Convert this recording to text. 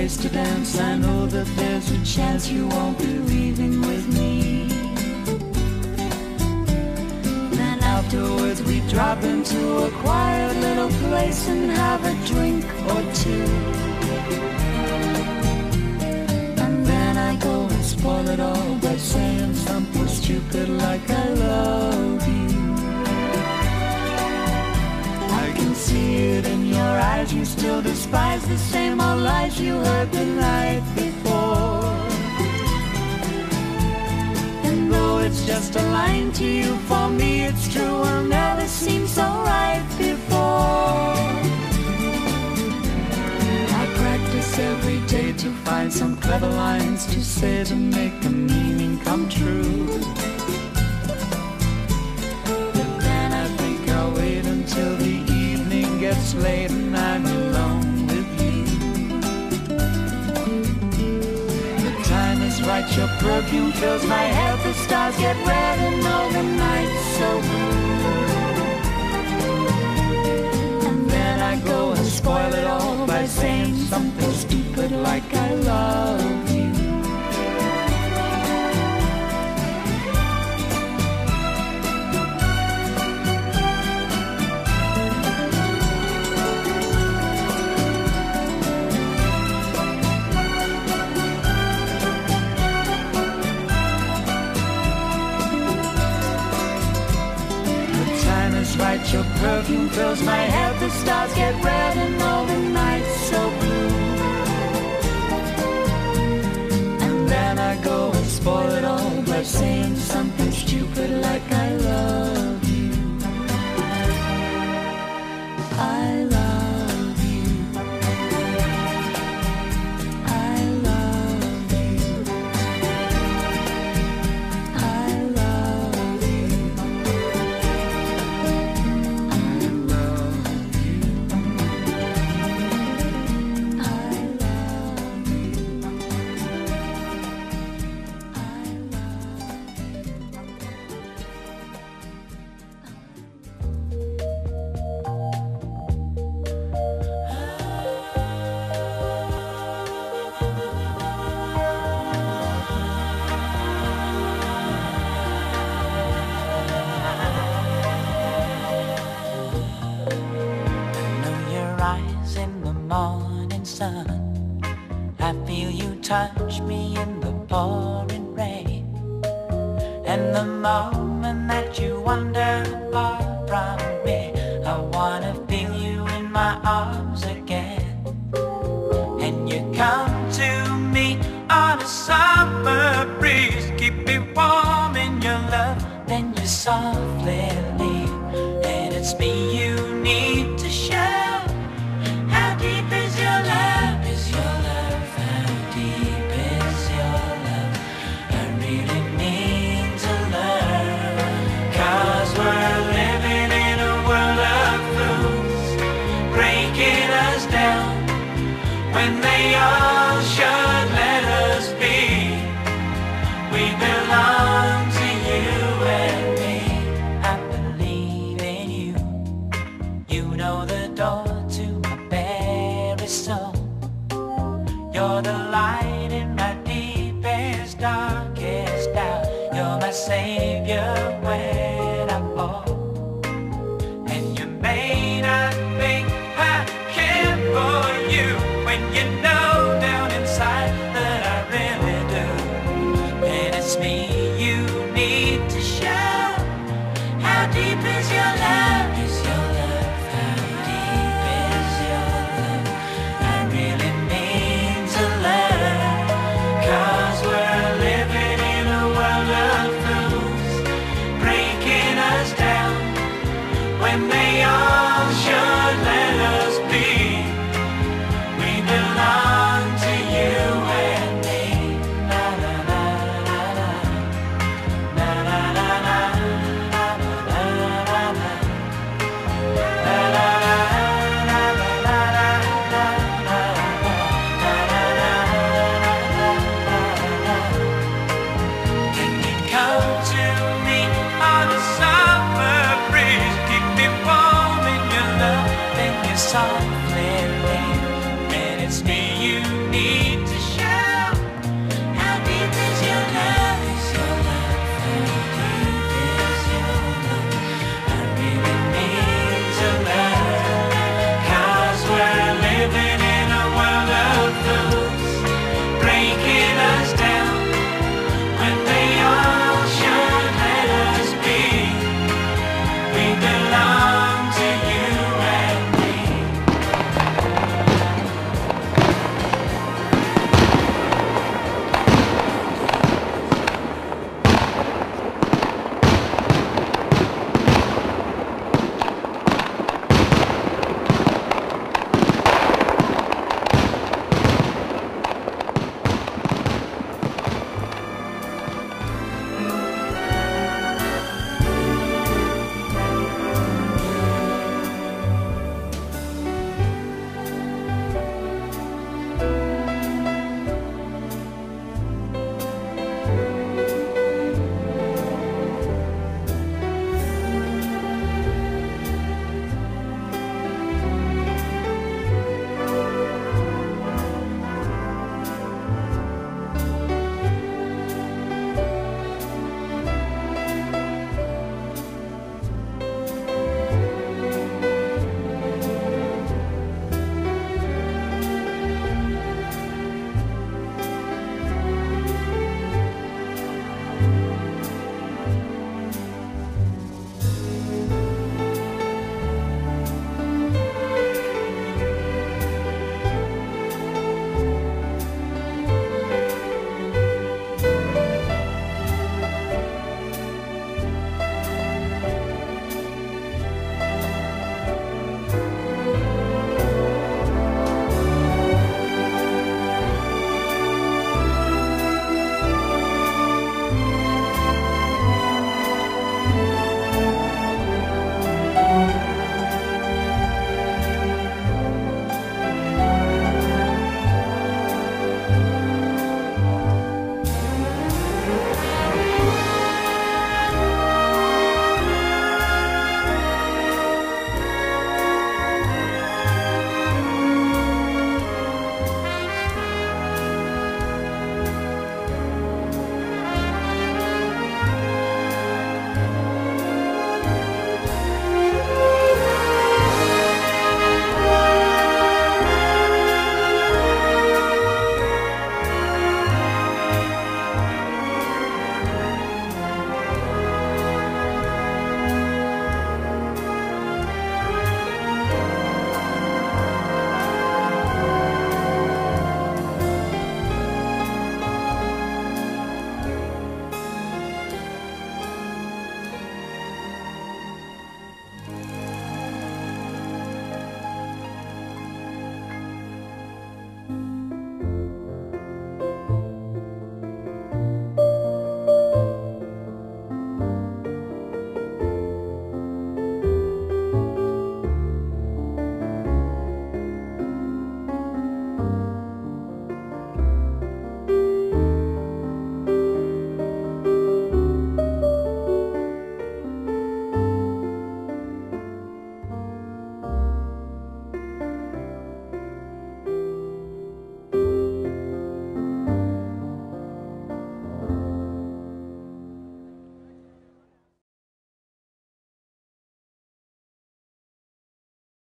place to dance. I know that there's a chance you won't be leaving with me. Then afterwards we drop into a quiet little place and have a drink or two. And then I go and spoil it all by saying something stupid like I love you. I can see it in your eyes, you still despise the same old lies you heard the night before. And though it's just a line to you, for me it's true, will never seem so right before. I practice every day to find some clever lines to say to make the meaning come true. But then I think I'll wait until the evening gets late and I'm alone with you. The time is right, your perfume fills my head, the stars get red and all the night's so blue. And then I go and spoil it all by saying something stupid like I love you. Right, your perfume fills my head, the stars get red and all the night's so blue. And then I go and spoil it all by saying something stupid like I love you. I love you. I love you. I love you. Touch me in the pouring rain, and the moment that you wander far from me, I wanna feel you in my arms again. And you come to me on a summer breeze, keep me warm in your love, then you softly leave, and it's me you need to show. How deep is your love? Is your love? How deep is your love? I really need to learn, 'cause we're living in a world of fools, breaking us down when they all should let us be. We belong to you and me. I believe in you. You know the door to my very soul. You're the light in my deepest, darkest doubt. You're my savior when I fall. And you may not think I care for you, when you know down inside that I really do. And it's me